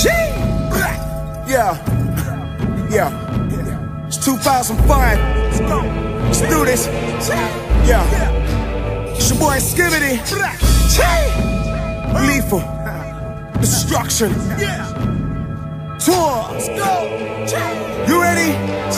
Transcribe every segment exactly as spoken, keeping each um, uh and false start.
Yeah, yeah. It's two thousand five. Let's do this. Yeah. It's your boy Skibbity. Lethal. Destruction. Tour. You ready?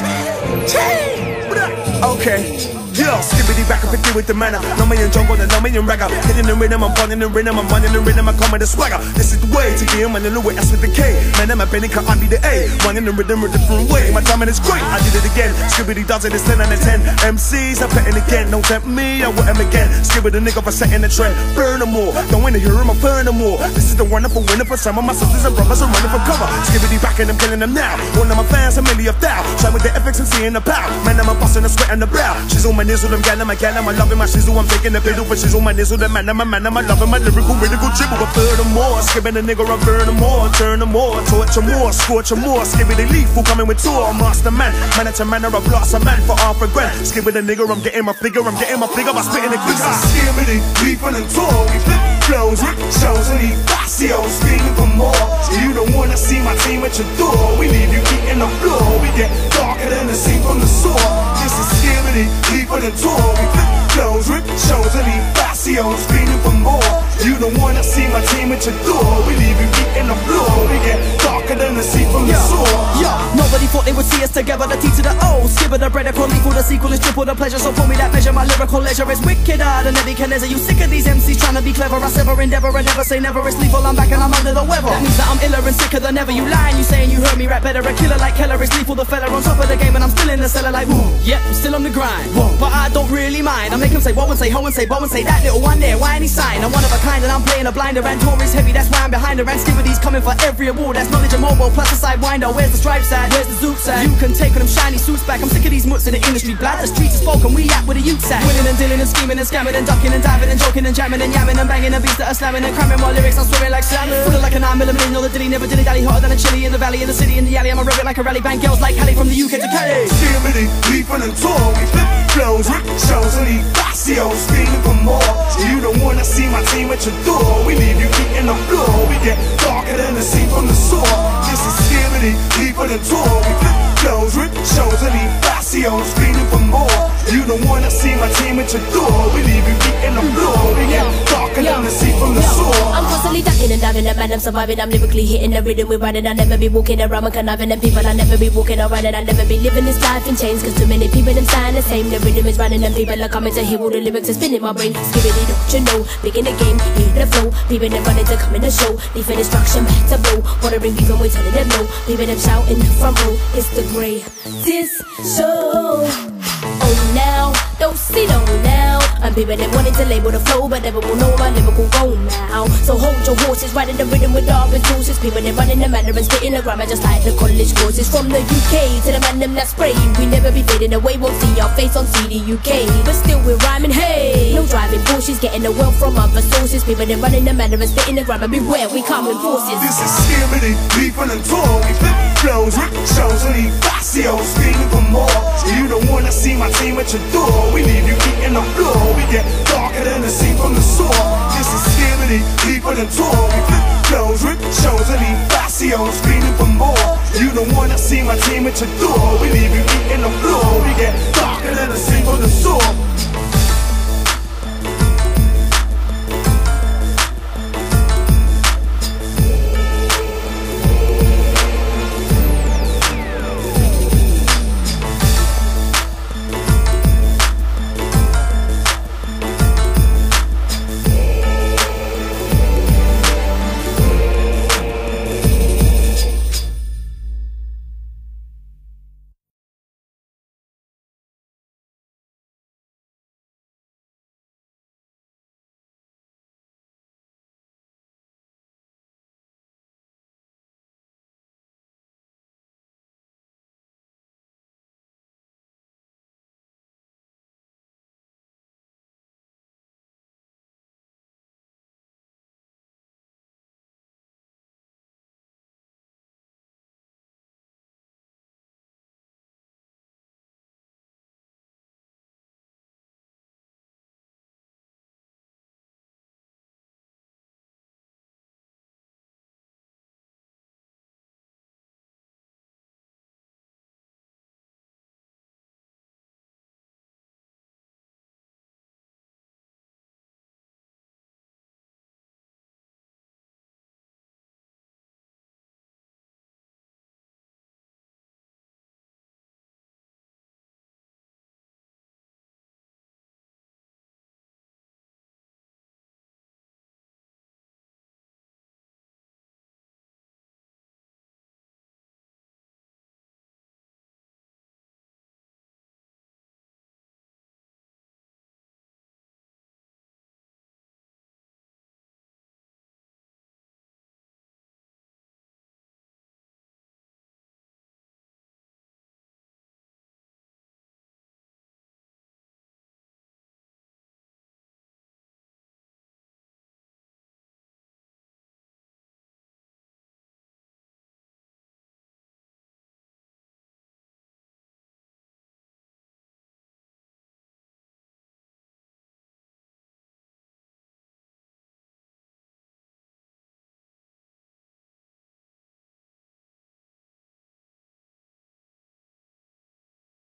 Okay. Yeah, Skibbity back up and deal with the manner. No man in jungle and no man in ragga. Hitting the rhythm, I'm running the rhythm, I'm running the rhythm, I'm coming the swagger. This is the way to get him and the Louis S with the K. Man, I'm a Benny, I be the A. Running the rhythm a different way. My timing is great, I did it again. Skibbity does it, it's ten out of ten. M Cs, I'm petting again. Don't tempt me, I will him again. Skibbity nigga for setting the trend. Burn them more, don't wanna hear him, I burn them more. This is the one for winner for some of my sisters and brothers are running for cover. Skibbity back and I'm killing them now. One of my fans, a million of thou. Shine with the F X and seeing the power. Man, I'm a boss and a sweat on the brow. She's on my nizzle, them gal, I'm a gal, I'm loving my shizzle. I'm taking the pedal for shizzle. My nizzle, the man, I'm a man, I'm loving my lyrical, lyrical dribble. But furthermore, skibbing a nigga, I burn them more. Turn them more, torture more, scorch them more. Skibbity lethal coming with tour, master man. Man to man, or I blast a man for half a grand. Skibbity nigga, I'm getting my figure, I'm getting my figure by spitting the quicker. Skibbity, lethal and tour. We flip flows, rip shows, and eat facios, screaming for more. You don't wanna see my team at your door. We leave you eating the floor. We get darker than the sea from the shore. This is Skibbity, lethal and tour. We flip flows, rip shows, and eat facios, screaming for more. You don't wanna see my team at your door. We leave you eating the floor. We get darker than the sea from the shore. Yeah, nobody thought they would see us together. The T to the O, skibber the bread, call lethal. The sequel is triple the pleasure. So for me that measure, my lyrical leisure is wickeder than Nebuchadnezzar. You sick of these M Cs trying to be clever? I sever endeavor and never say never. It's lethal, I'm back and I'm under the weather. That means that I'm iller and sicker than ever. You lying, you saying you heard me rap better. A killer like Keller is lethal, the fella on top of the game, and I'm still in the cellar like woo. Yep, I'm still on the grind. Whoa. But I don't really mind. I make him say whoa and say ho and say bo and say that little one there. Why any sign? I'm one of a kind and I'm playing a blinder. And Tory's heavy, that's why I'm behind her. And Skibbity's coming for every award. That's knowledge and mobile plus a sidewinder. Where's the stripe side? Where's the zoop side? You can take them shiny suits back. I'm sick of these mutts in the industry. Blood, the streets is spoken. We at with the youth side. Winning and dealing and scheming and scamming and ducking and diving and joking and jamming and yamming and banging and beats that are slamming and cramming my lyrics. I'm swearing like slamming. Full like a nine millimeter. No, the dilly never dilly dally. Hotter than a chili in the valley, in the city, in the alley. I'm a rabbit like a rally. Bang girls like Hallie from the U K to Cali. Skibbity, lethal and tour. We flip flows, rip shows, and eat facios, screaming for more. You don't wanna see my team at your door. We leave you eating the floor. We get darker than the sea from the shore. This is Skibbity, lethal and tour. We flip flows, rip shows, and eat facios, screaming for more. You don't wanna see my team at your door. We leave you eating the floor. We get darker than the sea from the shore. I'm constantly ducking and diving, and man, I'm surviving. I'm lyrically hitting the rhythm we're riding. I'll never be walking around and conniving, and people I'll never be walking around, and I'll never be living this life in chains. Cause too many people them sound the same. The rhythm is running, and people are coming to hear all the lyrics are spinning my brain. Skibbity, don't you know? Big in the game, hear the flow. People them running to come in the show. Leave for destruction, back to blow. Watering people, we telling them no. People them shouting from row. It's the greatest show. Oh now, don't sit on now. And people that wanted to label the flow, but never will know my lyrical goal now. So hold your horses, riding the rhythm with all resources. People that running the manner and spitting the grammar just like the college courses. From the U K to the man them that spray, we never be fading away. Won't see our face on C D U K, but still we're rhyming. Hey, no driving Porsches, getting the wealth from other sources. People that running the manner and spitting the grammar, beware we come in forces. This is Skibbity, lethal and tour. We flip flows, rip shows, and eat facios, screaming for more. You don't wanna see my team at your door. We leave you eating the floor. We get darker than the sea from the shore. This is Skibbity, lethal and tour. We flip flows, rip shows, and eat facios, screaming for more. You don't wanna see my team at your door. We leave you eating the floor. We get darker than the sea from the shore.